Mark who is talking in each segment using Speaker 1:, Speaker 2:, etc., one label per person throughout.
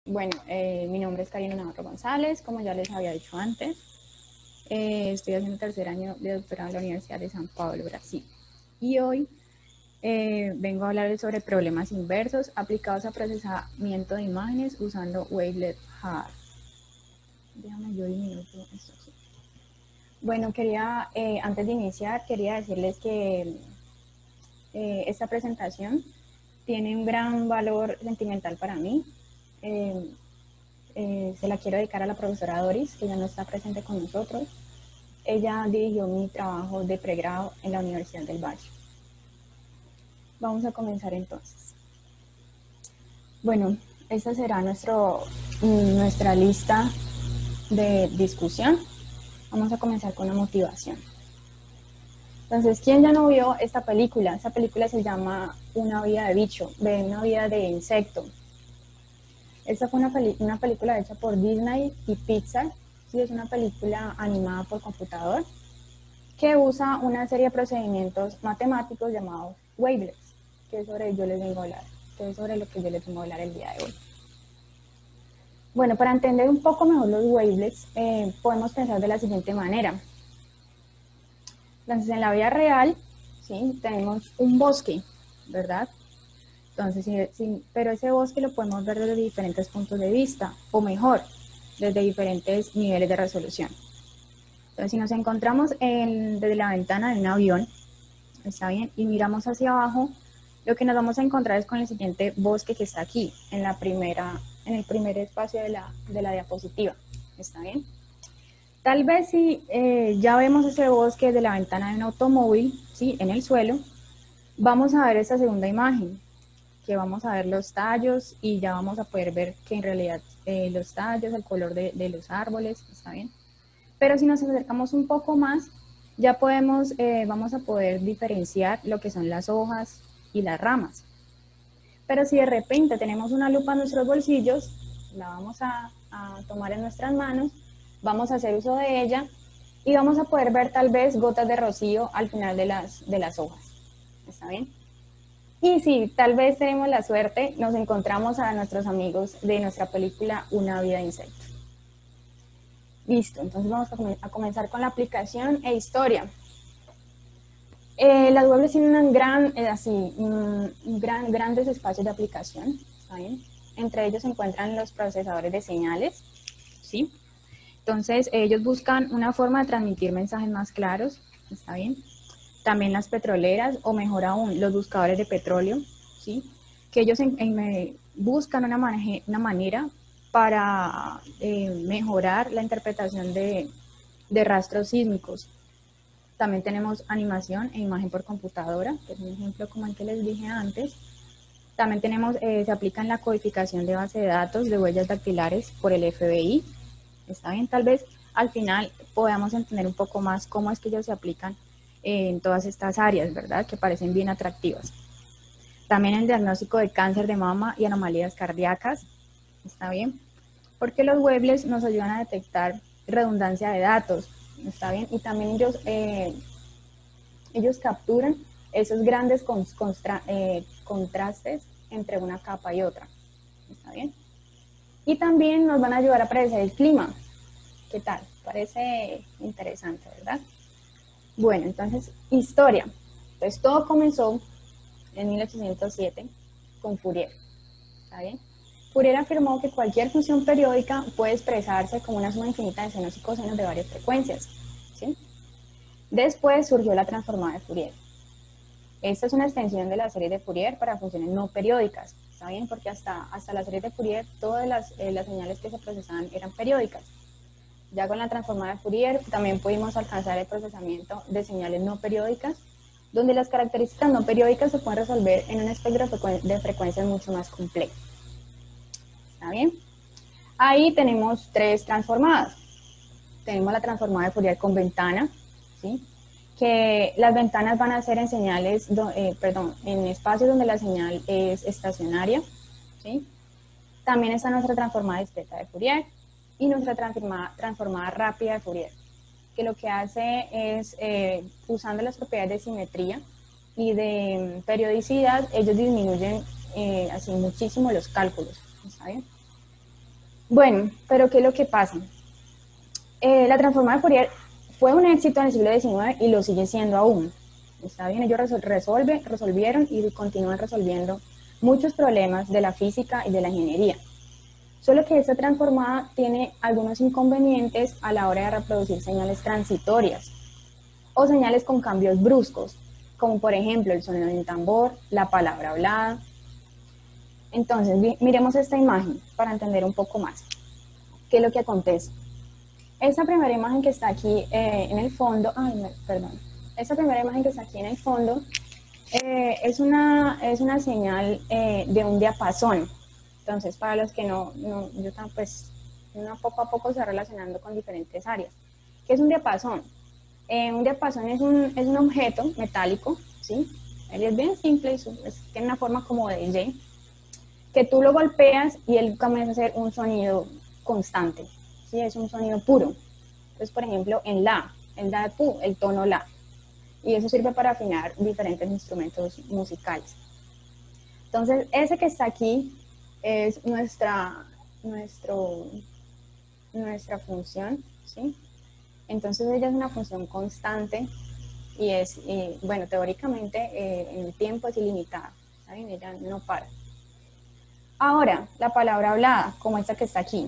Speaker 1: Bueno, mi nombre es Karina Navarro González, como ya les había dicho antes. Estoy haciendo tercer año de doctorado en la Universidad de San Pablo, Brasil. Y hoy vengo a hablarles sobre problemas inversos aplicados a procesamiento de imágenes usando Wavelet Hard. Déjame yo disminuir esto aquí. Bueno, antes de iniciar, quería decirles que esta presentación tiene un gran valor sentimental para mí. Se la quiero dedicar a la profesora Doris, que ya no está presente con nosotros. Ella dirigió mi trabajo de pregrado en la Universidad del Valle. Vamos a comenzar entonces. Bueno, esta será nuestra lista de discusión. Vamos a comenzar con la motivación. Entonces, ¿quién ya no vio esta película? Esta película se llama Una vida de bicho, una vida de insecto. Esta fue una película hecha por Disney y Pixar. Sí, es una película animada por computador que usa una serie de procedimientos matemáticos llamados wavelets, que es sobre lo que yo les vengo a hablar el día de hoy. Bueno, para entender un poco mejor los wavelets, podemos pensar de la siguiente manera. Entonces, en la vida real, ¿sí?, tenemos un bosque, ¿verdad? Entonces, pero ese bosque lo podemos ver desde diferentes puntos de vista, o mejor, desde diferentes niveles de resolución. Entonces, si nos encontramos desde la ventana de un avión, ¿está bien?, y miramos hacia abajo, lo que nos vamos a encontrar es con el siguiente bosque que está aquí, en el primer espacio de la diapositiva, ¿está bien? Tal vez si ya vemos ese bosque desde la ventana de un automóvil, ¿sí?, en el suelo, vamos a ver esta segunda imagen, que vamos a ver los tallos y ya vamos a poder ver que en realidad los tallos, el color de los árboles, ¿está bien? Pero si nos acercamos un poco más, ya vamos a poder diferenciar lo que son las hojas y las ramas. Pero si de repente tenemos una lupa en nuestros bolsillos, la vamos a tomar en nuestras manos, vamos a hacer uso de ella y vamos a poder ver tal vez gotas de rocío al final de las hojas, ¿está bien? Y si tal vez tenemos la suerte, nos encontramos a nuestros amigos de nuestra película Una vida de insecto. Listo, entonces vamos a comenzar con la aplicación e historia. Las wavelets tienen grandes espacios de aplicación, ¿está bien? Entre ellos se encuentran los procesadores de señales, ¿sí? Entonces ellos buscan una forma de transmitir mensajes más claros, ¿está bien? También las petroleras, o mejor aún, los buscadores de petróleo, ¿sí?, que ellos buscan una manera para mejorar la interpretación de rastros sísmicos. También tenemos animación e imagen por computadora, que es un ejemplo como el que les dije antes. También se aplica en la codificación de base de datos de huellas dactilares por el FBI. ¿Está bien? Tal vez al final podamos entender un poco más cómo es que ellos se aplican en todas estas áreas, ¿verdad?, que parecen bien atractivas. También el diagnóstico de cáncer de mama y anomalías cardíacas, ¿está bien? Porque los wavelets nos ayudan a detectar redundancia de datos, ¿está bien? Y también ellos capturan esos grandes contrastes entre una capa y otra, ¿está bien? Y también nos van a ayudar a predecir el clima. ¿Qué tal? Parece interesante, ¿verdad? Bueno, entonces, historia. Entonces, todo comenzó en 1807 con Fourier, ¿está bien? Fourier afirmó que cualquier función periódica puede expresarse como una suma infinita de senos y cosenos de varias frecuencias, ¿sí? Después surgió la transformada de Fourier. Esta es una extensión de la serie de Fourier para funciones no periódicas, ¿está bien? Porque hasta la serie de Fourier todas las señales que se procesaban eran periódicas. Ya con la transformada de Fourier también pudimos alcanzar el procesamiento de señales no periódicas, donde las características no periódicas se pueden resolver en un espectro de frecuencias mucho más complejo. ¿Está bien? Ahí tenemos tres transformadas. Tenemos la transformada de Fourier con ventana, ¿sí?, que las ventanas van a ser en en espacios donde la señal es estacionaria, ¿sí? También está nuestra transformada discreta de Fourier y nuestra transformada rápida de Fourier, que lo que hace es, usando las propiedades de simetría y de periodicidad, ellos disminuyen así muchísimo los cálculos, ¿está bien? Bueno, pero ¿qué es lo que pasa? La transformada de Fourier fue un éxito en el siglo XIX y lo sigue siendo aún. Está bien, ellos resolvieron y continúan resolviendo muchos problemas de la física y de la ingeniería. Solo que esta transformada tiene algunos inconvenientes a la hora de reproducir señales transitorias o señales con cambios bruscos, como por ejemplo el sonido de un tambor, la palabra hablada. Entonces, miremos esta imagen para entender un poco más qué es lo que acontece. Esa primera imagen que está aquí en el fondo, perdón, esa primera imagen que está aquí en el fondo es una señal de un diapasón. Entonces, para los que yo pues, uno poco a poco se va relacionando con diferentes áreas. ¿Qué es un diapasón? Un diapasón es un objeto metálico, ¿sí? Él es bien simple, tiene una forma como de Y, que tú lo golpeas y él comienza a hacer un sonido constante, ¿sí? Es un sonido puro. Entonces, por ejemplo, en la, el tono la, y eso sirve para afinar diferentes instrumentos musicales. Entonces, ese que está aquí es nuestra función, ¿sí? Entonces, ella es una función constante y bueno, teóricamente en el tiempo es ilimitada, ¿saben? Ella no para. Ahora, la palabra hablada, como esta que está aquí.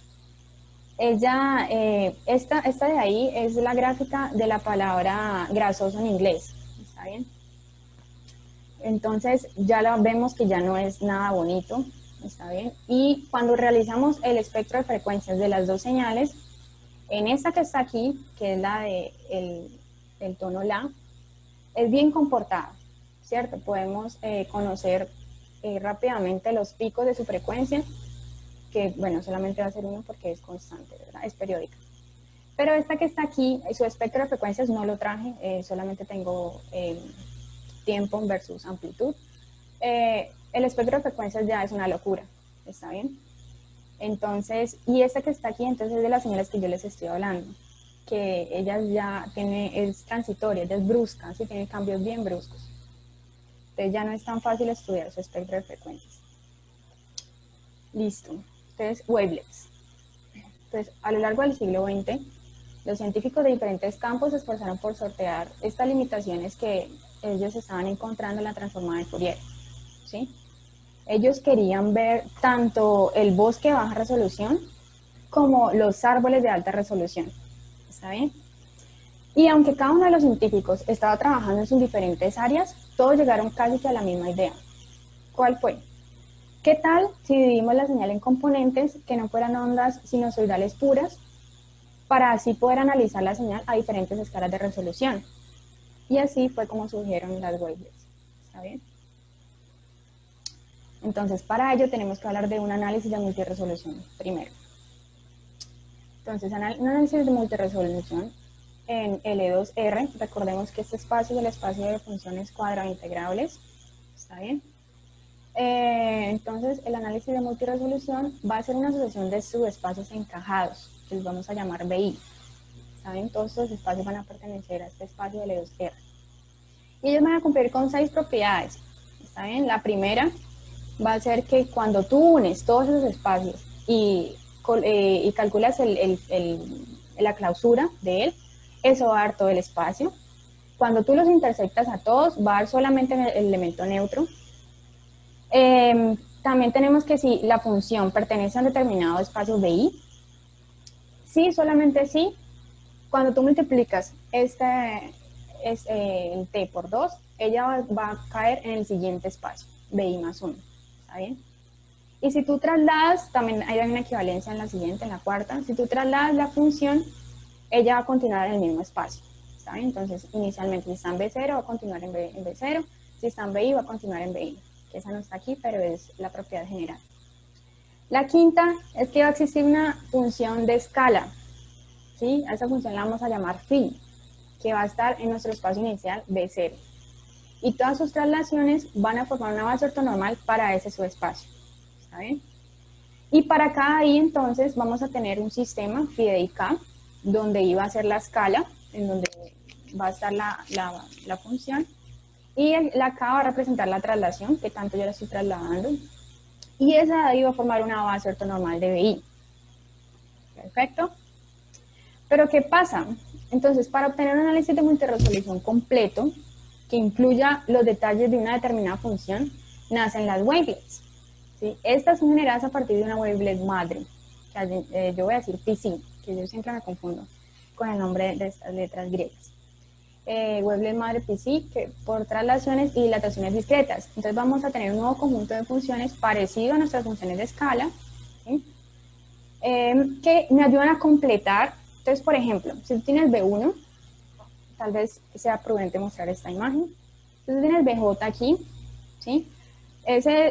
Speaker 1: Esta de ahí es la gráfica de la palabra grasoso en inglés, ¿está bien? Entonces ya vemos que ya no es nada bonito, ¿está bien? Y cuando realizamos el espectro de frecuencias de las dos señales, en esta que está aquí, que es la del tono la, es bien comportada, ¿cierto? Podemos conocer rápidamente los picos de su frecuencia, que bueno, solamente va a ser uno porque es constante, ¿verdad? Es periódica. Pero esta que está aquí, su espectro de frecuencias no lo traje, solamente tengo tiempo versus amplitud. El espectro de frecuencias ya es una locura, ¿está bien? Entonces, y esta que está aquí, entonces es de las señales que yo les estoy hablando, que ella ya es transitoria, ella es brusca, ¿sí? Tiene cambios bien bruscos. Entonces ya no es tan fácil estudiar su espectro de frecuencias. Listo. Entonces, wavelets. Entonces, a lo largo del siglo XX, los científicos de diferentes campos se esforzaron por sortear estas limitaciones que ellos estaban encontrando en la transformada de Fourier, ¿sí? Ellos querían ver tanto el bosque de baja resolución como los árboles de alta resolución, ¿está bien? Y aunque cada uno de los científicos estaba trabajando en sus diferentes áreas, todos llegaron casi que a la misma idea. ¿Cuál fue? ¿Qué tal si dividimos la señal en componentes que no fueran ondas sinusoidales puras, para así poder analizar la señal a diferentes escalas de resolución? Y así fue como surgieron las wavelets, ¿está bien? Entonces, para ello tenemos que hablar de un análisis de multirresolución primero. Entonces, un análisis de multirresolución en L2R, recordemos que este espacio es el espacio de funciones cuadraintegrables, ¿está bien? Entonces, el análisis de multirresolución va a ser una asociación de subespacios encajados, que los vamos a llamar BI. ¿Saben? Todos estos espacios van a pertenecer a este espacio de L2R. Y ellos van a cumplir con 6 propiedades. ¿Está bien? La primera va a ser que cuando tú unes todos esos espacios y calculas la clausura de él, eso va a dar todo el espacio. Cuando tú los intersectas a todos, va a dar solamente el elemento neutro. También tenemos que si la función pertenece a un determinado espacio BI, sí, solamente sí, cuando tú multiplicas el t por 2, ella va a caer en el siguiente espacio, BI más 1, ¿está bien? Y si tú trasladas, también hay una equivalencia en la siguiente, en la cuarta, si tú trasladas la función, ella va a continuar en el mismo espacio, ¿está bien? Entonces, inicialmente, si está en B0, va a continuar en B0, si está en BI, va a continuar en BI, que esa no está aquí, pero es la propiedad general. La quinta es que va a existir una función de escala, ¿sí? A esa función la vamos a llamar phi, que va a estar en nuestro espacio inicial B0. Y todas sus traslaciones van a formar una base ortonormal para ese subespacio, ¿está bien? Y para cada i, entonces, vamos a tener un sistema phi de k, donde i va a ser la escala, en donde va a estar la función, y la k va a representar la traslación, que tanto yo la estoy trasladando, y esa de ahí va a formar una base ortonormal de BI. Perfecto. Pero ¿qué pasa? Entonces, para obtener un análisis de multirresolución completo, que incluya los detalles de una determinada función, nacen las wavelets. ¿Sí? Estas son generadas a partir de una wavelet madre, que yo voy a decir PC, que yo siempre me confundo con el nombre de estas letras griegas. Wavelet madre PC, que por traslaciones y dilataciones discretas. Entonces vamos a tener un nuevo conjunto de funciones parecido a nuestras funciones de escala, ¿sí? Que me ayudan a completar. Entonces, por ejemplo, si tú tienes B1, tal vez sea prudente mostrar esta imagen. Entonces tienes BJ aquí, ¿sí? De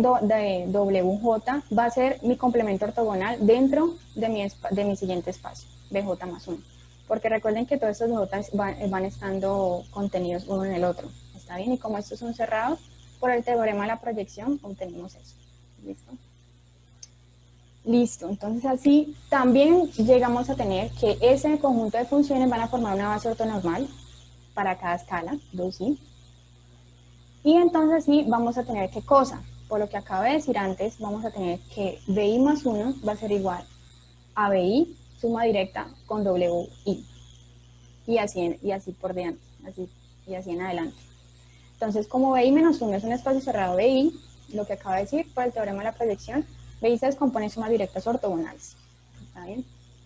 Speaker 1: WJ va a ser mi complemento ortogonal dentro de mi siguiente espacio, BJ más 1. Porque recuerden que todos estos BJ van estando contenidos uno en el otro. ¿Está bien? Y como estos son cerrados, por el teorema de la proyección obtenemos eso. ¿Listo? Listo, entonces así también llegamos a tener que ese conjunto de funciones van a formar una base ortonormal para cada escala, 2i. Y entonces sí vamos a tener qué cosa, por lo que acabo de decir antes, vamos a tener que BI más 1 va a ser igual a BI suma directa con WI. Y así por delante, y así en adelante. Entonces como BI menos 1 es un espacio cerrado BI, lo que acabo de decir por el teorema de la proyección, BI se descompone en sumas directas ortogonales. ¿Está bien?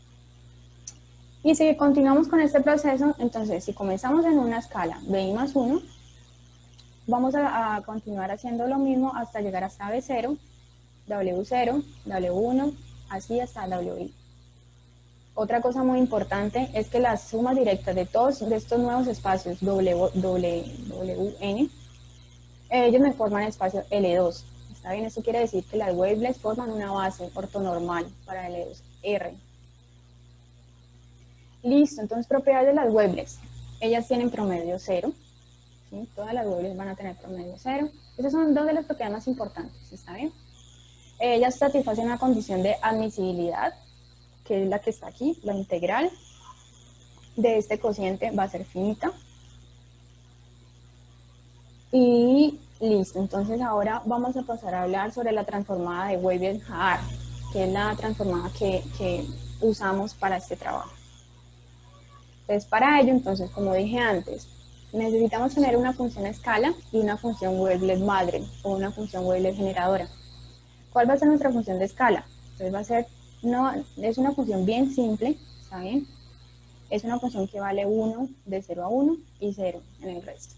Speaker 1: Y si continuamos con este proceso, entonces si comenzamos en una escala BI más 1, vamos a continuar haciendo lo mismo hasta llegar hasta B0, W0, W1, así hasta WI. Otra cosa muy importante es que las sumas directas de todos estos nuevos espacios WN, ellos me forman el espacio L2. ¿Está bien? Eso quiere decir que las wavelets forman una base ortonormal para L2, R. Listo, entonces propiedades de las wavelets. Ellas tienen promedio 0. ¿Sí? Todas las wavelets van a tener promedio 0. Esas son dos de las propiedades más importantes. ¿Está bien? Ellas satisfacen una condición de admisibilidad, que es la que está aquí, la integral de este cociente va a ser finita. Y listo, entonces ahora vamos a pasar a hablar sobre la transformada de Wavelet-Haar, que es la transformada que usamos para este trabajo. Entonces para ello, entonces como dije antes, necesitamos tener una función escala y una función wavelet madre o una función wavelet generadora. ¿Cuál va a ser nuestra función de escala? Entonces va a ser, es una función bien simple, ¿está bien? Es una función que vale 1 de 0 a 1 y 0 en el resto.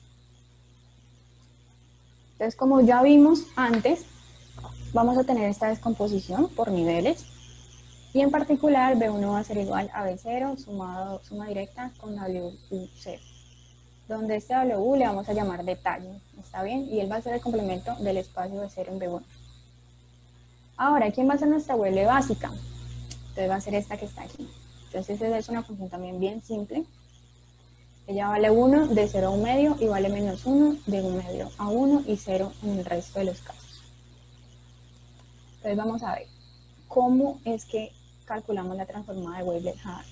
Speaker 1: Entonces, como ya vimos antes, vamos a tener esta descomposición por niveles. Y en particular, B1 va a ser igual a B0 suma directa con WU0. Donde este W le vamos a llamar detalle, ¿está bien? Y él va a ser el complemento del espacio de 0 en B1. Ahora, ¿quién va a ser nuestra wavelet básica? Entonces va a ser esta que está aquí. Entonces esa es una función también bien simple. Ella vale 1 de 0 a 1 medio y vale menos 1 de 1 medio a 1 y 0 en el resto de los casos. Entonces vamos a ver cómo es que calculamos la transformada de Wavelet-Haar.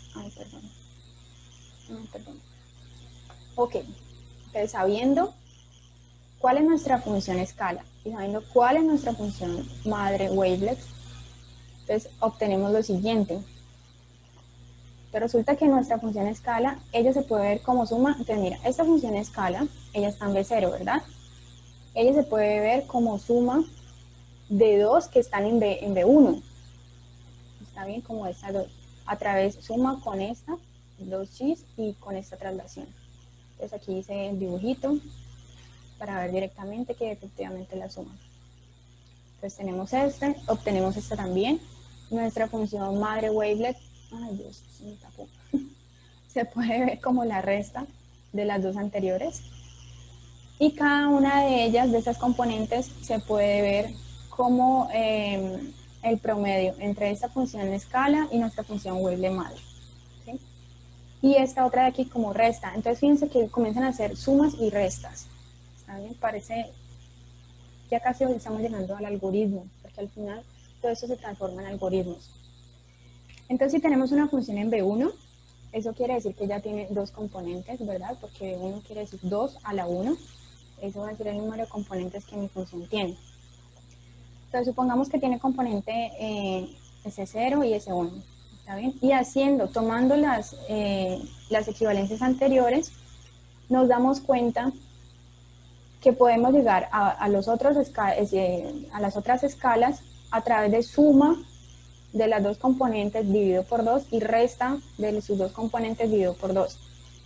Speaker 1: Perdón. Ok, entonces sabiendo cuál es nuestra función escala y sabiendo cuál es nuestra función madre wavelet, entonces obtenemos lo siguiente. Pero resulta que nuestra función escala, ella se puede ver como suma. Entonces mira, esta función escala, ella está en B0, ¿verdad? Ella se puede ver como suma de dos que están en B1. Está bien, como esta dos. A través, suma con esta, 2x y con esta traslación. Entonces aquí hice el dibujito para ver directamente que efectivamente la suma. Entonces tenemos este, obtenemos esta también. Nuestra función madre wavelet, ay Dios, se me tapó. Se puede ver como la resta de las dos anteriores. Y cada una de ellas, de estas componentes, se puede ver como el promedio entre esta función escala y nuestra función wavelet madre. ¿Sí? Y esta otra de aquí como resta. Entonces fíjense que comienzan a hacer sumas y restas. ¿Está bien? Parece, ya casi estamos llegando al algoritmo, porque al final todo esto se transforma en algoritmos. Entonces si tenemos una función en B1, eso quiere decir que ya tiene dos componentes, ¿verdad? Porque B1 quiere decir 2 a la 1. Eso va a ser el número de componentes que mi función tiene. Entonces supongamos que tiene componente S0 y S1. ¿Está bien? Y tomando las equivalencias anteriores, nos damos cuenta que podemos llegar a las otras escalas a través de suma de las dos componentes dividido por 2 y resta de sus dos componentes dividido por 2.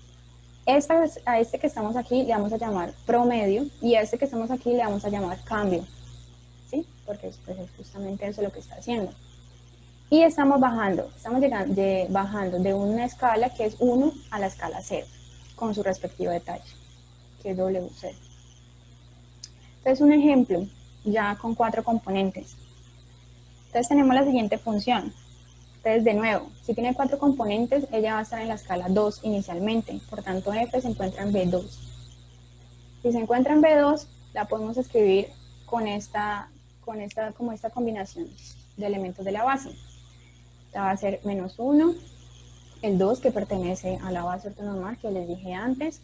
Speaker 1: A este que estamos aquí le vamos a llamar promedio y a este que estamos aquí le vamos a llamar cambio, ¿sí? Porque pues, es justamente eso lo que está haciendo. Y estamos bajando de una escala que es 1 a la escala 0, con su respectivo detalle, que es W0. Entonces, un ejemplo, ya con 4 componentes. Entonces, tenemos la siguiente función. Entonces, de nuevo, si tiene 4 componentes, ella va a estar en la escala 2 inicialmente. Por tanto, f se encuentra en B2. Si se encuentra en B2, la podemos escribir como esta combinación de elementos de la base. Esta va a ser -1, el 2 que pertenece a la base ortonormal que les dije antes,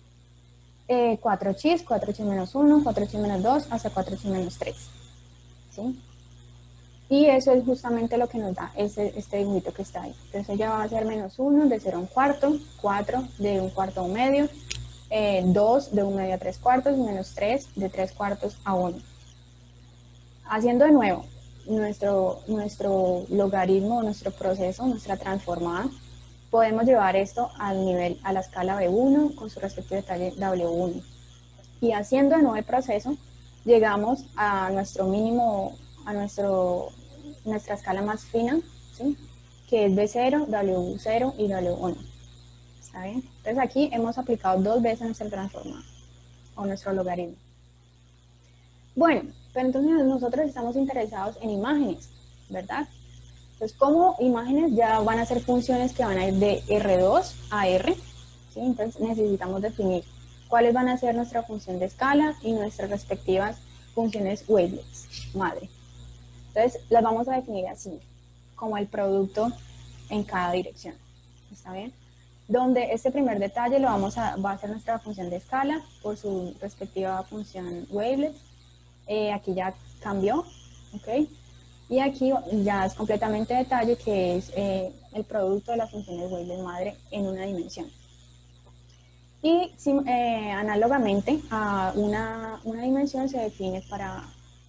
Speaker 1: 4x, 4x menos 1, 4x menos 2, hasta 4x menos 3. ¿Sí? Y eso es justamente lo que nos da este dibujito que está ahí. Entonces ella va a ser -1 de 0 a un cuarto, 4 de un cuarto a un medio, 2 de un medio a 3 cuartos, menos 3 de 3 cuartos a 1. Haciendo de nuevo nuestro logaritmo, nuestro proceso, nuestra transformada, podemos llevar esto a la escala B1 con su respectivo detalle W1. Y haciendo de nuevo el proceso, llegamos a nuestro mínimo, a nuestra escala más fina, ¿sí? Que es B0, W0 y W1. ¿Está bien? Entonces aquí hemos aplicado 2 veces nuestra transformada o nuestro logaritmo. Bueno, pero entonces nosotros estamos interesados en imágenes, ¿verdad? Entonces, como imágenes ya van a ser funciones que van a ir de R2 a R, ¿sí? Entonces necesitamos definir cuáles van a ser nuestra función de escala y nuestras respectivas funciones wavelets, madre. Entonces, las vamos a definir así, como el producto en cada dirección, ¿está bien? Donde este primer detalle va a ser nuestra función de escala por su respectiva función wavelet. Aquí ya cambió, ¿ok? Y aquí ya es completamente detalle que es el producto de las funciones wavelet madre en una dimensión. Y análogamente a una dimensión se define para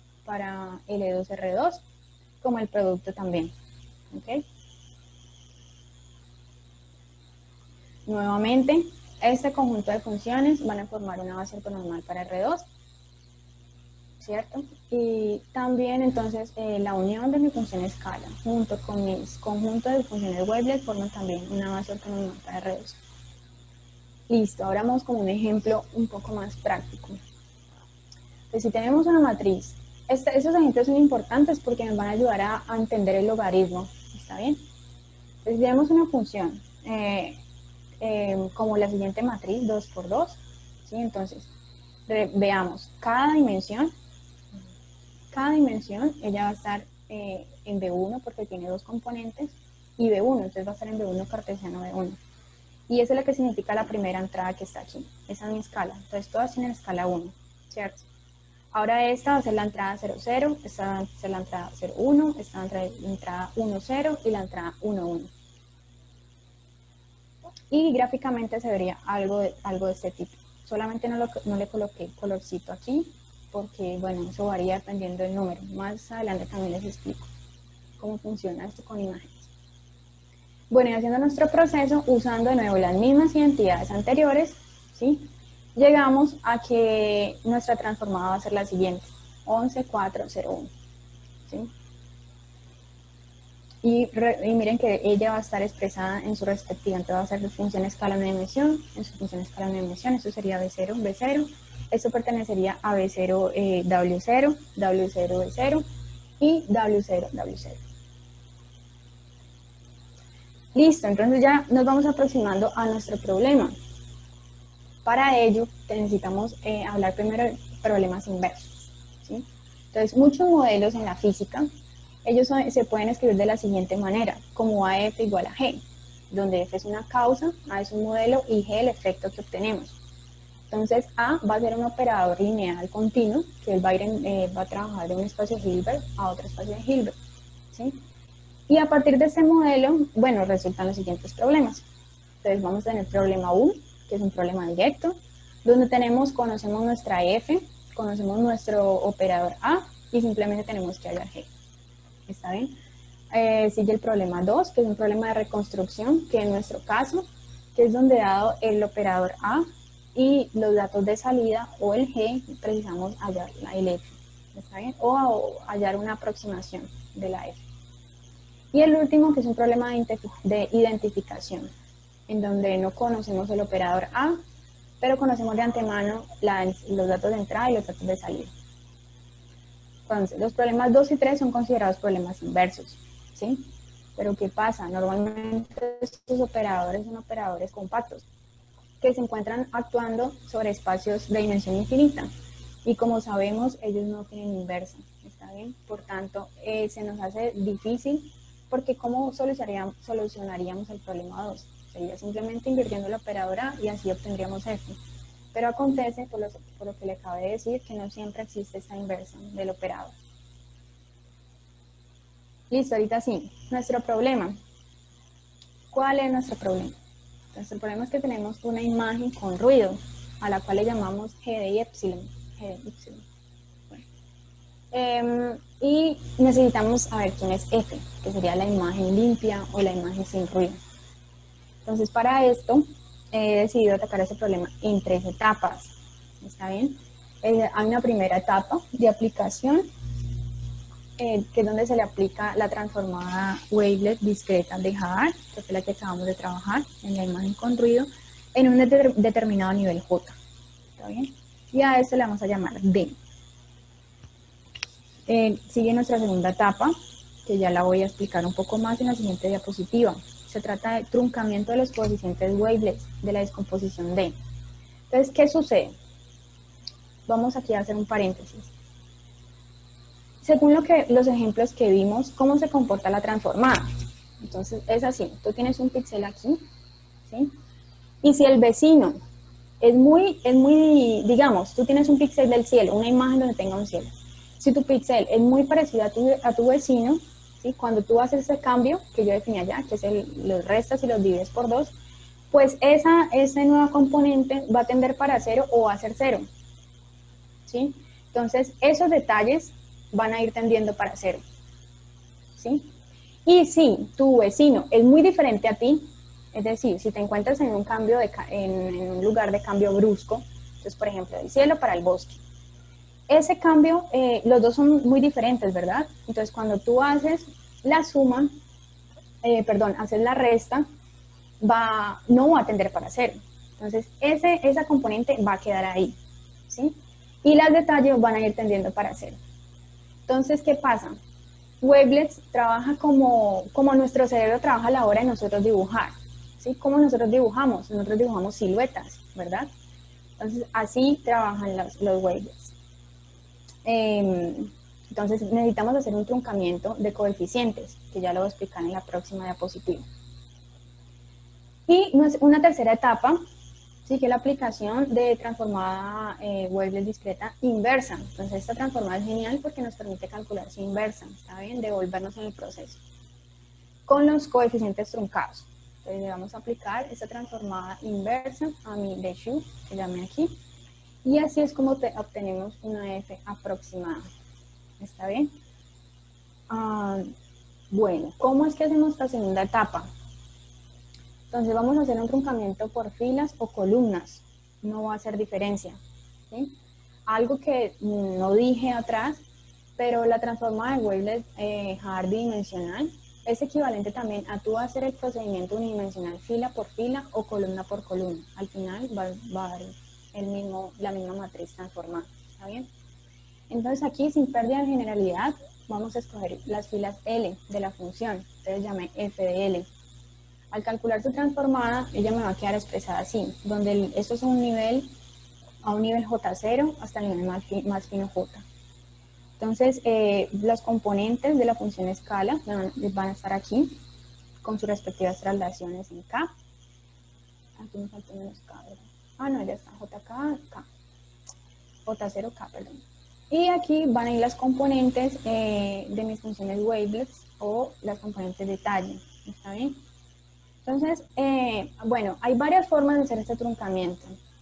Speaker 1: L2R2 como el producto también, ¿ok? Nuevamente, este conjunto de funciones van a formar una base ortonormal para R2, ¿cierto? Y también entonces la unión de mi función escala junto con mis conjuntos de funciones wavelet forman también una base ortonormal para R2. Listo, ahora vamos con un ejemplo un poco más práctico. Pues si tenemos una matriz, estos ejemplos son importantes porque nos van a ayudar a entender el logaritmo, ¿está bien? Entonces si tenemos una función como la siguiente matriz, 2 por 2, ¿sí? Entonces veamos, cada dimensión, ella va a estar en B1 porque tiene 2 componentes, y B1, entonces va a estar en B1 cartesiano B1. Y eso es lo que significa la primera entrada que está aquí. Esa es mi escala. Entonces todas tienen escala 1, ¿cierto? Ahora esta va a ser la entrada 0, 0, esta va a ser la entrada 0, 1, esta va a ser la entrada 1, 0 y la entrada 1, 1. Y gráficamente se vería algo de este tipo. Solamente no le coloqué colorcito aquí porque, bueno, eso varía dependiendo del número. Más adelante también les explico cómo funciona esto con imágenes. Bueno, y haciendo nuestro proceso, usando de nuevo las mismas identidades anteriores, ¿sí? Llegamos a que nuestra transformada va a ser la siguiente, 11, 4, 0, 1, ¿sí? Y miren que ella va a estar expresada en su respectiva, entonces va a ser su función escala en una dimensión, en su función escala en una dimensión, eso sería B0, B0, esto pertenecería a B0, W0, W0, B0 y W0, W0. Listo, entonces ya nos vamos aproximando a nuestro problema. Para ello necesitamos hablar primero de problemas inversos, ¿sí? Entonces muchos modelos en la física, ellos se pueden escribir de la siguiente manera, como AF igual a G, donde F es una causa, A es un modelo y G el efecto que obtenemos. Entonces A va a ser un operador lineal continuo, que él va a trabajar de un espacio Hilbert a otro espacio de Hilbert, ¿sí? Y a partir de este modelo, bueno, resultan los siguientes problemas. Entonces vamos a tener problema 1, que es un problema directo, donde conocemos nuestra F, conocemos nuestro operador A y simplemente tenemos que hallar G. ¿Está bien? Sigue el problema 2, que es un problema de reconstrucción, que en nuestro caso, que es donde dado el operador A y los datos de salida o el G, precisamos hallar el F. ¿Está bien? O hallar una aproximación de la F. Y el último, que es un problema de identificación, en donde no conocemos el operador A, pero conocemos de antemano los datos de entrada y los datos de salida. Entonces, los problemas 2 y 3 son considerados problemas inversos, ¿sí? Pero ¿qué pasa? Normalmente estos operadores son operadores compactos, que se encuentran actuando sobre espacios de dimensión infinita. Y como sabemos, ellos no tienen inversa, ¿está bien? Por tanto, se nos hace difícil, porque ¿cómo solucionaríamos el problema 2? Sería simplemente invirtiendo la operadora y así obtendríamos F. Pero acontece, por lo que le acabé de decir, que no siempre existe esta inversa del operador. Listo, ahorita sí. Nuestro problema. ¿Cuál es nuestro problema? Nuestro problema es que tenemos una imagen con ruido, a la cual le llamamos G de epsilon. Bueno. Y necesitamos saber quién es F, que sería la imagen limpia o la imagen sin ruido. Entonces, para esto, he decidido atacar ese problema en 3 etapas. ¿Está bien? Hay una primera etapa de aplicación, que es donde se le aplica la transformada wavelet discreta de Haar, que es la que acabamos de trabajar en la imagen con ruido, en un determinado nivel J. ¿Está bien? Y a esto le vamos a llamar D. Sigue nuestra segunda etapa, que ya la voy a explicar un poco más en la siguiente diapositiva. Se trata de truncamiento de los coeficientes wavelets de la descomposición D. Entonces, ¿qué sucede? Vamos aquí a hacer un paréntesis. Según los ejemplos que vimos, ¿cómo se comporta la transformada? Entonces, es así. Tú tienes un píxel aquí, ¿sí? Y si el vecino es muy, digamos, tú tienes un píxel del cielo, una imagen donde tenga un cielo. Si tu píxel es muy parecido a tu vecino, ¿sí? Cuando tú haces ese cambio que yo definí allá, que es los restas y los divides por 2, pues ese nuevo componente va a tender para 0 o va a ser 0. ¿Sí? Entonces, esos detalles van a ir tendiendo para 0. ¿Sí? Y si tu vecino es muy diferente a ti, es decir, si te encuentras en en un lugar de cambio brusco, entonces, por ejemplo, del cielo para el bosque, ese cambio, los dos son muy diferentes, ¿verdad? Entonces, cuando tú haces la suma, haces la resta, no va a tender para 0. Entonces, esa componente va a quedar ahí, ¿sí? Y los detalles van a ir tendiendo para 0. Entonces, ¿qué pasa? Wavelets trabaja como nuestro cerebro trabaja a la hora de nosotros dibujar, ¿sí? ¿Cómo nosotros dibujamos? Nosotros dibujamos siluetas, ¿verdad? Entonces, así trabajan los wavelets. Entonces, necesitamos hacer un truncamiento de coeficientes, que ya lo voy a explicar en la próxima diapositiva. Y una tercera etapa, sí, que es la aplicación de transformada wavelet discreta inversa. Entonces, esta transformada es genial porque nos permite calcular su inversa, ¿está bien? Devolvernos en el proceso. Con los coeficientes truncados. Entonces, le vamos a aplicar esta transformada inversa a mi DSHU, que llamé aquí. Y así es como obtenemos una F aproximada. ¿Está bien? Bueno, ¿cómo es que hacemos esta segunda etapa? Entonces vamos a hacer un truncamiento por filas o columnas. No va a hacer diferencia. ¿Sí? Algo que no dije atrás, pero la transformada de wavelet Haar bidimensional es equivalente también a tú hacer el procedimiento unidimensional fila por fila o columna por columna. Al final va a dar la misma matriz transformada. ¿Está bien? Entonces aquí, sin pérdida de generalidad, vamos a escoger las filas L de la función. Entonces llamé f de L. Al calcular su transformada, ella me va a quedar expresada así, donde esto es a un nivel J0 hasta el nivel más fino J. Entonces, los componentes de la función escala van a estar aquí, con sus respectivas traslaciones en K. Aquí me falta menos K, ¿verdad? No, ya está, JK, K. J0K, perdón. Y aquí van a ir las componentes de mis funciones wavelets o las componentes de talle, ¿está bien? Entonces, bueno, hay varias formas de hacer este truncamiento.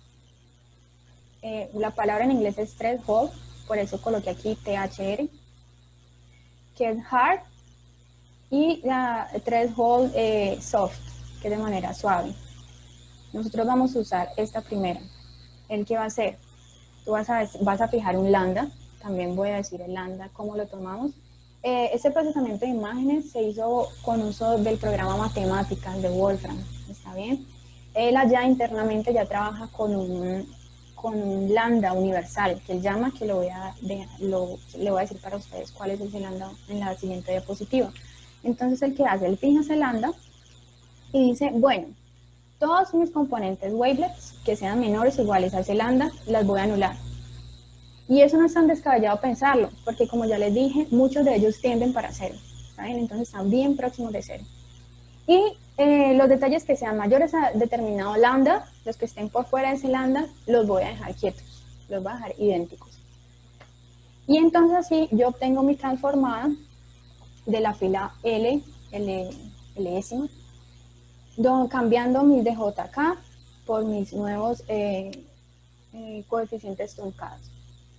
Speaker 1: La palabra en inglés es threshold, por eso coloqué aquí THR, que es hard, y la threshold soft, que es de manera suave. Nosotros vamos a usar esta primera. ¿El qué va a hacer? Tú vas a fijar un lambda, también voy a decir el lambda, cómo lo tomamos. Este procesamiento de imágenes se hizo con uso del programa Matemáticas de Wolfram, ¿está bien? Él allá internamente ya trabaja con un lambda universal, que él llama, que le voy a decir para ustedes cuál es ese lambda en la siguiente diapositiva. Entonces el que hace, él fija ese lambda y dice, bueno, todos mis componentes wavelets que sean menores o iguales a ese lambda, las voy a anular. Y eso no es tan descabellado pensarlo, porque como ya les dije, muchos de ellos tienden para cero, ¿saben? Entonces están bien próximos de cero. Y los detalles que sean mayores a determinado lambda, los que estén por fuera de ese lambda, los voy a dejar quietos, los voy a dejar idénticos. Y entonces así yo obtengo mi transformada de la fila Lésima, cambiando mis DJK por mis nuevos coeficientes truncados.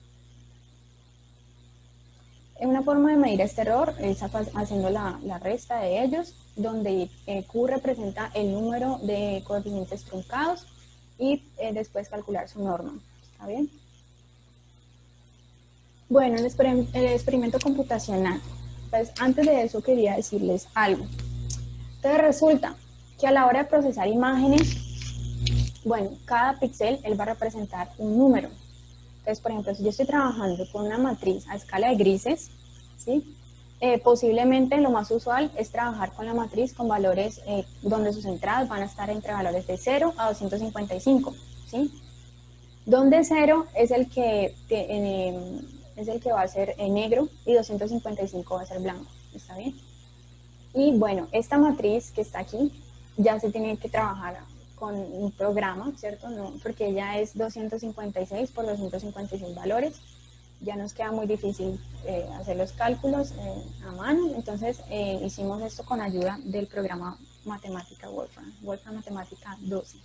Speaker 1: Una forma de medir este error es haciendo la resta de ellos, donde Q representa el número de coeficientes truncados y después calcular su norma. ¿Está bien? Bueno, el experimento computacional. Pues antes de eso quería decirles algo. Entonces resulta que a la hora de procesar imágenes, bueno, cada píxel él va a representar un número. Entonces, por ejemplo, si yo estoy trabajando con una matriz a escala de grises, ¿sí? Posiblemente lo más usual es trabajar con la matriz con valores donde sus entradas van a estar entre valores de 0 a 255, ¿sí? Donde 0 es el que va a ser negro y 255 va a ser blanco, ¿está bien? Y bueno, esta matriz que está aquí ya se tiene que trabajar con un programa, ¿cierto? No, porque ya es 256 por 256 valores, ya nos queda muy difícil hacer los cálculos a mano, entonces hicimos esto con ayuda del programa Matemática Wolfram Matemática 12.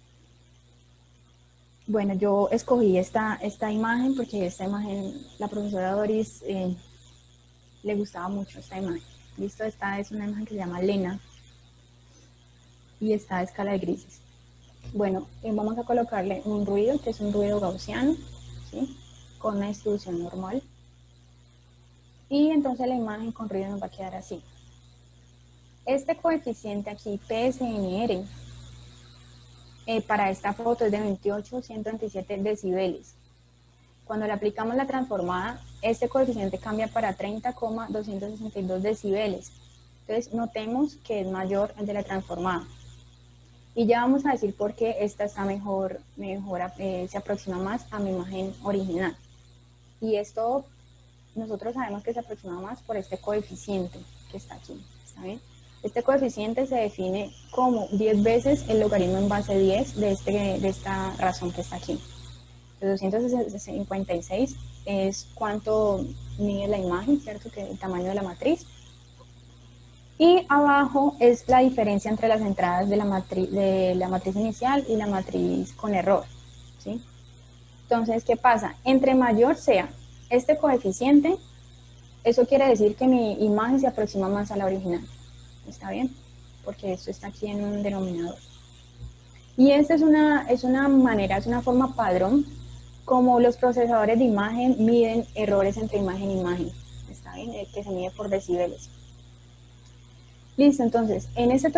Speaker 1: Bueno, yo escogí esta imagen porque esta imagen, la profesora Doris le gustaba mucho esta imagen. Listo, esta es una imagen que se llama Lena y está a escala de grises. Bueno, vamos a colocarle un ruido, que es un ruido gaussiano, ¿sí? Con una distribución normal. Y entonces la imagen con ruido nos va a quedar así. Este coeficiente aquí, PSNR, para esta foto es de 28,127 decibeles. Cuando le aplicamos la transformada, este coeficiente cambia para 30,262 decibeles. Entonces notemos que es mayor el de la transformada. Y ya vamos a decir por qué esta está mejor se aproxima más a mi imagen original. Y esto nosotros sabemos que se aproxima más por este coeficiente que está aquí, ¿está bien? Este coeficiente se define como 10 veces el logaritmo en base 10 de esta razón que está aquí. El 256 es cuánto mide la imagen, ¿cierto? Que el tamaño de la matriz. Y abajo es la diferencia entre las entradas de la matriz inicial y la matriz con error, ¿sí? Entonces, ¿qué pasa? Entre mayor sea este coeficiente, eso quiere decir que mi imagen se aproxima más a la original. ¿Está bien? Porque esto está aquí en un denominador. Y esta es una forma padrón como los procesadores de imagen miden errores entre imagen e imagen. ¿Está bien? Que se mide por decibeles. Listo, entonces, en este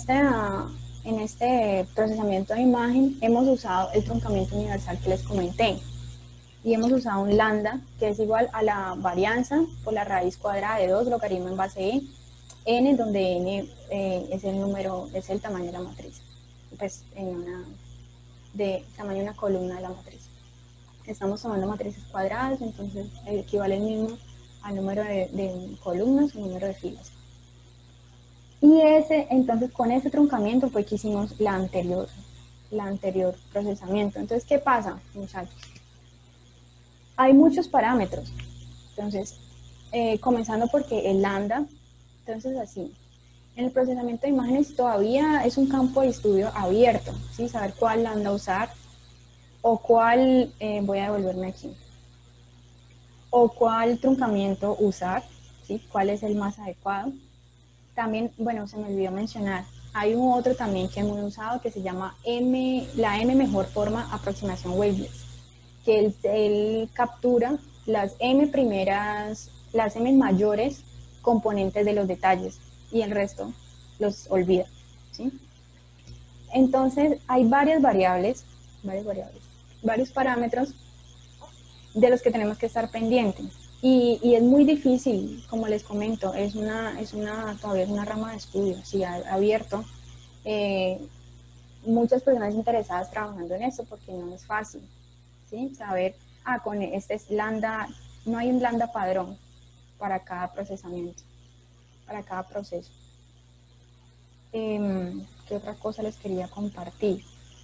Speaker 1: procesamiento de imagen hemos usado el truncamiento universal que les comenté y hemos usado un lambda que es igual a la varianza por la raíz cuadrada de 2 logaritmo en base n, donde n es el tamaño de la matriz, pues tamaño de una columna de la matriz. Estamos tomando matrices cuadradas, entonces equivale el mismo al número de columnas o número de filas. Y entonces con ese truncamiento fue que hicimos la anterior procesamiento. Entonces, ¿qué pasa, muchachos? Hay muchos parámetros. Entonces, comenzando porque el lambda, entonces así, en el procesamiento de imágenes todavía es un campo de estudio abierto, ¿sí? Saber cuál lambda usar o cuál, voy a devolverme aquí, o cuál truncamiento usar, ¿sí? Cuál es el más adecuado. También, bueno, se me olvidó mencionar, hay un otro también que es muy usado que se llama la M mejor forma aproximación wavelets, que él captura las M primeras, las M mayores componentes de los detalles y el resto los olvida, ¿sí? Entonces hay varios parámetros de los que tenemos que estar pendientes. Y es muy difícil, como les comento, todavía es una rama de estudio, sí, abierto. Muchas personas interesadas trabajando en eso porque no es fácil, ¿sí? Saber, con este es lambda, no hay un lambda padrón para cada procesamiento, para cada proceso. ¿Qué otra cosa les quería compartir?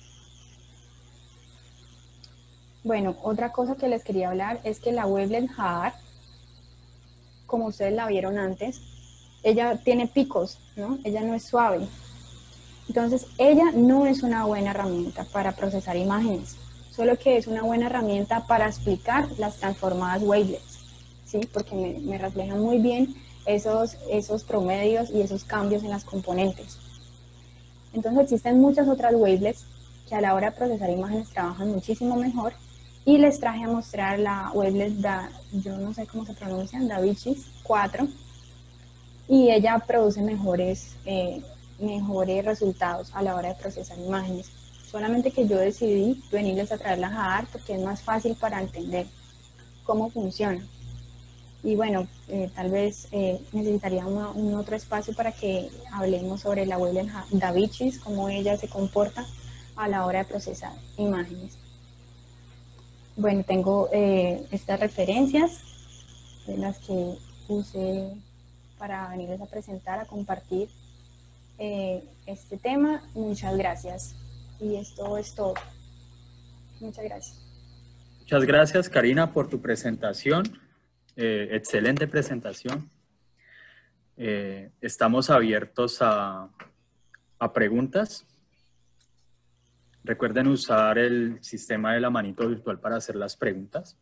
Speaker 1: Bueno, otra cosa que les quería hablar es que la wavelet HAR, como ustedes la vieron antes, ella tiene picos, ¿no? Ella no es suave. Entonces, ella no es una buena herramienta para procesar imágenes, solo que es una buena herramienta para explicar las transformadas wavelets, ¿sí? Porque me reflejan muy bien esos promedios y esos cambios en las componentes. Entonces, existen muchas otras wavelets que a la hora de procesar imágenes trabajan muchísimo mejor, y les traje a mostrar la wavelet, yo no sé cómo se pronuncia, DaVinci 4, y ella produce mejores resultados a la hora de procesar imágenes. Solamente que yo decidí venirles a traer la HAR porque es más fácil para entender cómo funciona. Y bueno, tal vez necesitaría un otro espacio para que hablemos sobre la wavelet DaVinci, cómo ella se comporta a la hora de procesar imágenes. Bueno, tengo estas referencias de las que usé para venirles a presentar, a compartir este tema. Muchas gracias. Y esto es todo. Muchas gracias.
Speaker 2: Muchas gracias, Karina, por tu presentación. Excelente presentación. Estamos abiertos a preguntas. Recuerden usar el sistema de la manito virtual para hacer las preguntas.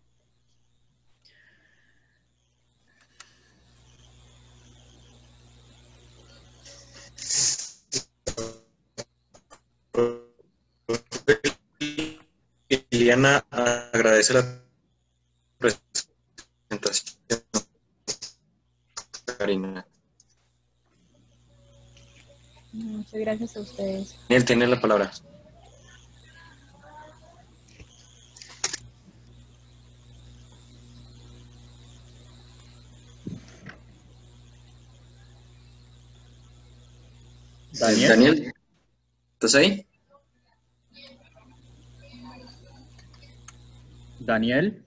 Speaker 3: Liliana agradece la presentación. Karina.
Speaker 1: Muchas gracias a ustedes.
Speaker 3: Daniel tiene la palabra. Daniel, ¿estás ahí?
Speaker 2: Daniel.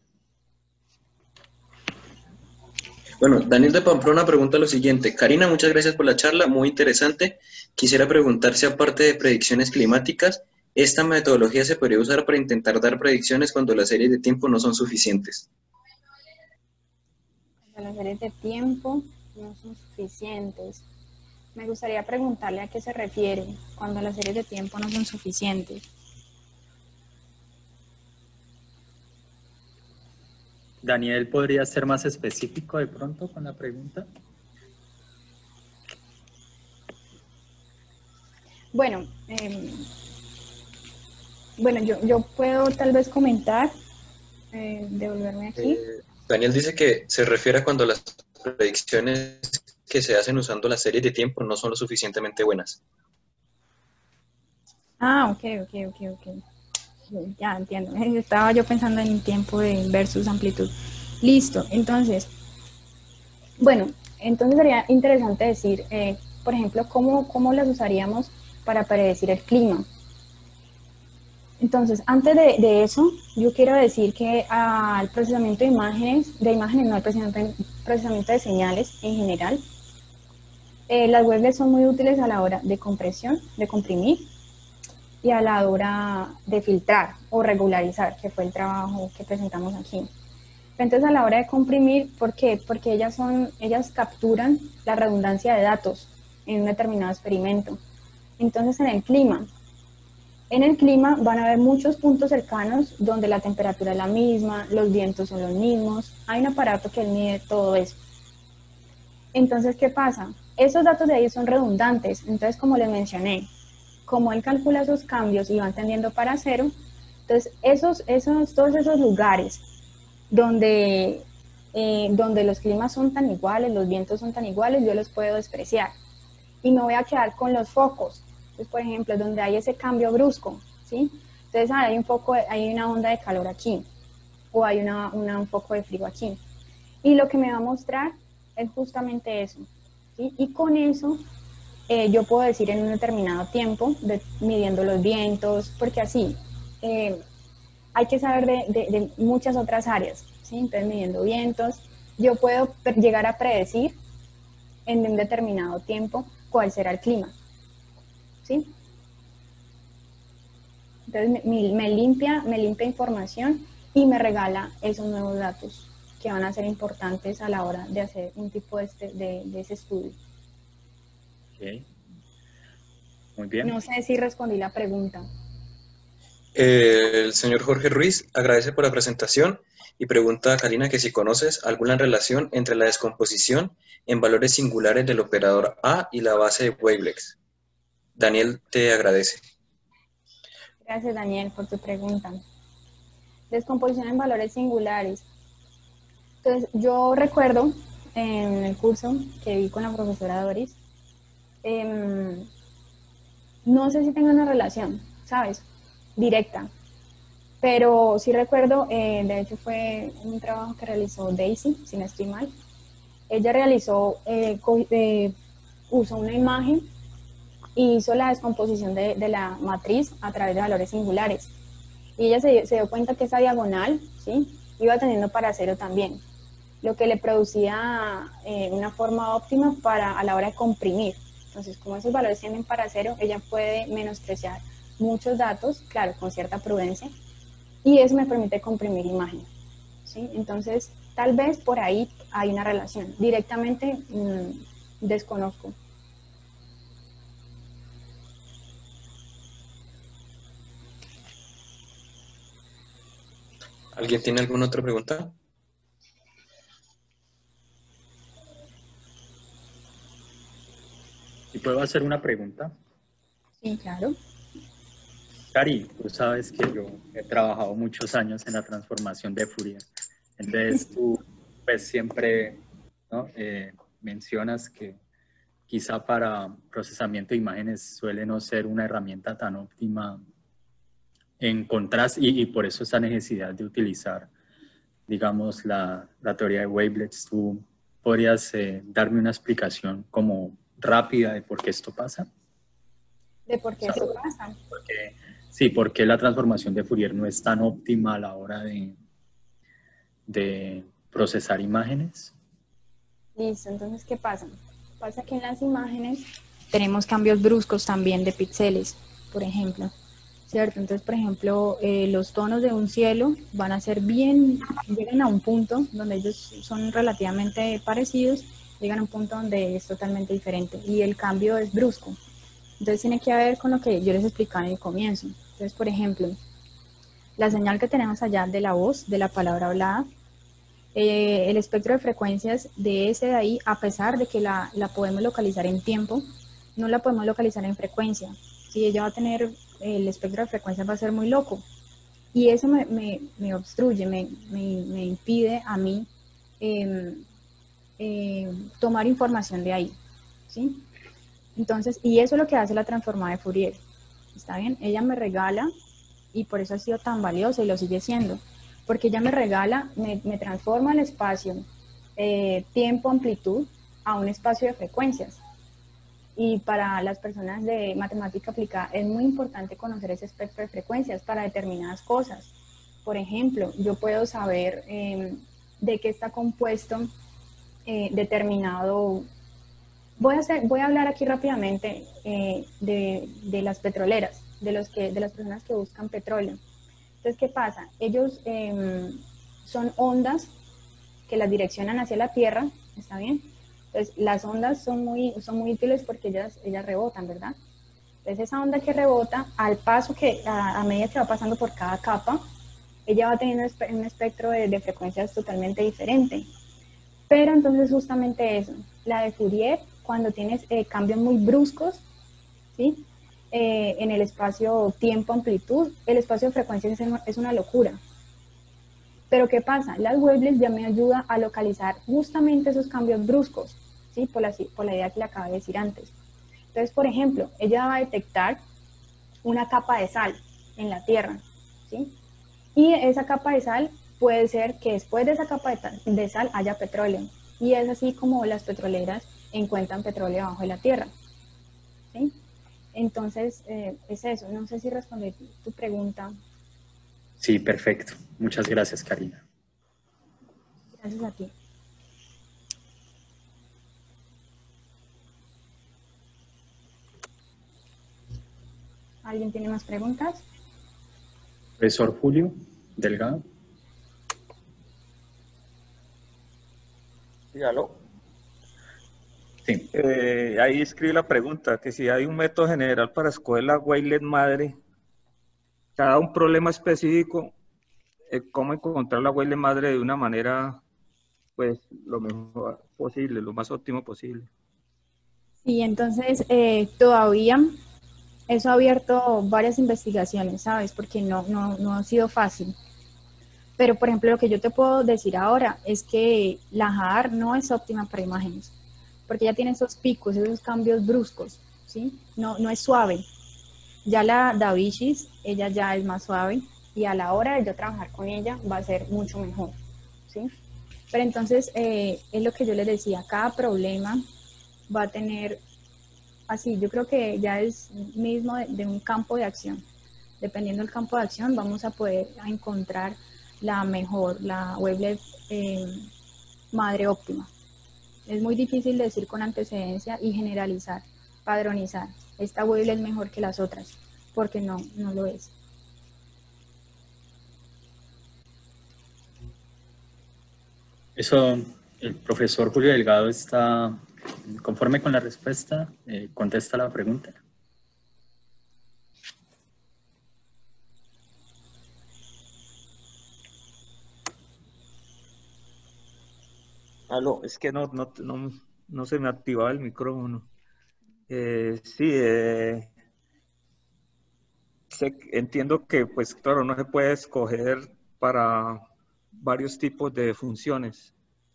Speaker 3: Bueno, Daniel de Pamplona pregunta lo siguiente. Karina, muchas gracias por la charla, muy interesante. Quisiera preguntar si aparte de predicciones climáticas, esta metodología se podría usar para intentar dar predicciones cuando las series de tiempo no son suficientes.
Speaker 1: Cuando las series de tiempo no son suficientes. Me gustaría preguntarle a qué se refiere cuando las series de tiempo no son suficientes.
Speaker 2: Daniel, ¿podría ser más específico de pronto con la pregunta?
Speaker 1: Bueno, yo puedo tal vez comentar, devolverme aquí.
Speaker 3: Daniel dice que se refiere a cuando las predicciones que se hacen usando las series de tiempo no son lo suficientemente buenas.
Speaker 1: Ah, ok. Ya entiendo. Estaba yo pensando en tiempo versus amplitud. Listo, entonces, bueno, entonces sería interesante decir, por ejemplo, cómo las usaríamos para predecir el clima. Entonces, antes de eso, yo quiero decir que al procesamiento de imágenes no, al procesamiento de señales en general, las wavelets son muy útiles a la hora de compresión, de comprimir, y a la hora de filtrar o regularizar, que fue el trabajo que presentamos aquí. Entonces, a la hora de comprimir, ¿por qué? Porque ellas capturan la redundancia de datos en un determinado experimento. Entonces, en el clima van a haber muchos puntos cercanos donde la temperatura es la misma, los vientos son los mismos, hay un aparato que mide todo eso. Entonces, ¿qué pasa? Esos datos de ahí son redundantes, entonces, como les mencioné, como él calcula esos cambios y van tendiendo para cero, entonces todos esos lugares donde los climas son tan iguales, los vientos son tan iguales, yo los puedo despreciar. Y me voy a quedar con los focos. Entonces, por ejemplo, donde hay ese cambio brusco, ¿sí? Entonces, hay una onda de calor aquí, o hay un foco de frío aquí. Y lo que me va a mostrar es justamente eso, ¿sí? Y con eso yo puedo decir en un determinado tiempo, midiendo los vientos, porque así hay que saber de muchas otras áreas, ¿sí? Entonces, midiendo vientos, yo puedo llegar a predecir en un determinado tiempo cuál será el clima, ¿sí? Entonces, me limpia información y me regala esos nuevos datos que van a ser importantes a la hora de hacer un tipo de ese estudio.
Speaker 2: Ok. Muy bien.
Speaker 1: No sé si respondí la pregunta.
Speaker 3: El señor Jorge Ruiz agradece por la presentación y pregunta a Karina que si conoces alguna relación entre la descomposición en valores singulares del operador A y la base de Wavelengths. Daniel te agradece.
Speaker 1: Gracias, Daniel, por tu pregunta. Descomposición en valores singulares. Entonces, yo recuerdo en el curso que vi con la profesora Doris, no sé si tenga una relación, ¿sabes? Directa. Pero sí recuerdo, de hecho fue un trabajo que realizó Daisy, si no estoy mal. Ella usó una imagen y hizo la descomposición de la matriz a través de valores singulares. Y ella se dio cuenta que esa diagonal, ¿sí?, iba teniendo para cero también, lo que le producía una forma óptima a la hora de comprimir. Entonces, como esos valores tienden para cero, ella puede menospreciar muchos datos, claro, con cierta prudencia, y eso me permite comprimir imagen, ¿sí? Entonces, tal vez por ahí hay una relación. Directamente desconozco.
Speaker 3: ¿Alguien tiene alguna otra pregunta?
Speaker 2: ¿Y puedo hacer una pregunta?
Speaker 1: Sí, claro.
Speaker 2: Cari, tú sabes que yo he trabajado muchos años en la transformación de Fourier. Entonces tú pues siempre, ¿no? Mencionas que quizá para procesamiento de imágenes suele no ser una herramienta tan óptima en contraste y por eso esa necesidad de utilizar, digamos, la teoría de wavelets. ¿Tú podrías darme una explicación como rápida de por qué esto pasa?
Speaker 1: ¿De por qué esto pasa?
Speaker 2: Porque, sí, porque la transformación de Fourier no es tan óptima a la hora de procesar imágenes.
Speaker 1: Listo, entonces, ¿qué pasa? Pasa que en las imágenes tenemos cambios bruscos también de píxeles, por ejemplo, ¿cierto? Entonces, por ejemplo, los tonos de un cielo van a ser llegan a un punto donde ellos son relativamente parecidos, llegan a un punto donde es totalmente diferente y el cambio es brusco. Entonces, tiene que ver con lo que yo les explicaba en el comienzo. Entonces, por ejemplo, la señal que tenemos allá de la voz, de la palabra hablada, el espectro de frecuencias de ese de ahí, a pesar de que la podemos localizar en tiempo, no la podemos localizar en frecuencia. Si ella va a tener, el espectro de frecuencias va a ser muy loco. Y eso me obstruye, me impide a mí tomar información de ahí, ¿sí? Entonces, y eso es lo que hace la transformada de Fourier. ¿Está bien? Ella me regala, y por eso ha sido tan valiosa y lo sigue siendo, porque ella me regala, me transforma el espacio tiempo-amplitud a un espacio de frecuencias. Y para las personas de matemática aplicada es muy importante conocer ese espectro de frecuencias para determinadas cosas. Por ejemplo, yo puedo saber de qué está compuesto determinado. Voy a hablar aquí rápidamente de las petroleras, de las personas que buscan petróleo. Entonces, ¿qué pasa? Ellos son ondas que las direccionan hacia la Tierra, ¿está bien? Entonces, las ondas son muy útiles porque ellas rebotan, ¿verdad? Entonces, esa onda que rebota, al paso a medida que va pasando por cada capa, ella va teniendo un espectro de frecuencias totalmente diferente. Pero entonces justamente eso, la de Fourier, cuando tienes cambios muy bruscos, ¿sí? En el espacio tiempo-amplitud, el espacio de frecuencias es una locura. Pero ¿qué pasa? Las wavelets ya me ayudan a localizar justamente esos cambios bruscos, ¿sí? Por la idea que le acabé de decir antes. Entonces, por ejemplo, ella va a detectar una capa de sal en la Tierra, ¿sí? Y esa capa de sal puede ser que después de esa capa de sal haya petróleo. Y es así como las petroleras encuentran petróleo abajo de la Tierra, ¿sí? Entonces, es eso. No sé si respondí tu pregunta.
Speaker 2: Sí, perfecto. Muchas gracias, Karina.
Speaker 1: Gracias a ti. ¿Alguien tiene más preguntas?
Speaker 2: Profesor Julio Delgado.
Speaker 4: Sí, aló.
Speaker 2: Sí.
Speaker 4: Ahí escribe la pregunta, que si hay un método general para escoger la wavelet madre, cada un problema específico, cómo encontrar la wavelet madre de una manera, pues, lo mejor posible, lo más óptimo posible.
Speaker 1: Sí, entonces todavía eso ha abierto varias investigaciones, ¿sabes? Porque no ha sido fácil. Pero, por ejemplo, lo que yo te puedo decir ahora es que la HAR no es óptima para imágenes, porque ya tiene esos picos, esos cambios bruscos, ¿sí? No es suave. Ya la DaVinci, ella ya es más suave, y a la hora de yo trabajar con ella va a ser mucho mejor, ¿sí? Pero entonces, es lo que yo les decía, cada problema va a tener, así, yo creo que ya es mismo de un campo de acción. Dependiendo del campo de acción, vamos a poder encontrar la wavelet madre óptima. Es muy difícil decir con antecedencia y generalizar, padronizar. Esta wavelet es mejor que las otras, porque no lo es.
Speaker 2: Eso, el profesor Julio Delgado está conforme con la respuesta, contesta la pregunta.
Speaker 4: Aló, es que no se me activaba el micrófono. Sí, entiendo que, pues, claro, no se puede escoger para varios tipos de funciones.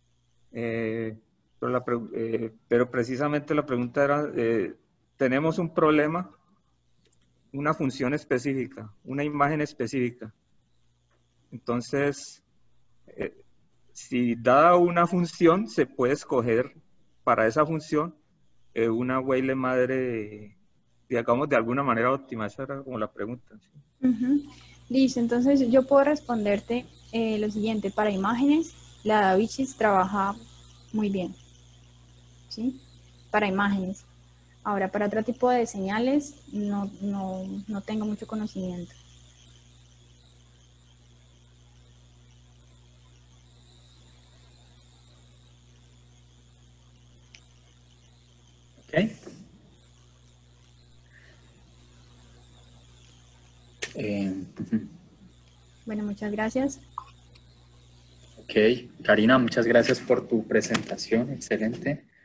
Speaker 4: Pero precisamente la pregunta era, tenemos un problema, una función específica, una imagen específica. Entonces, si dada una función, se puede escoger para esa función una wavelet madre, digamos, de alguna manera óptima. Esa era como la pregunta. ¿Sí?
Speaker 1: Listo, entonces yo puedo responderte lo siguiente. Para imágenes, la DaVinci trabaja muy bien, ¿sí? Para imágenes. Ahora, para otro tipo de señales, no tengo mucho conocimiento.
Speaker 2: Ok.
Speaker 1: Bueno, muchas gracias.
Speaker 2: Ok, Karina, muchas gracias por tu presentación, excelente.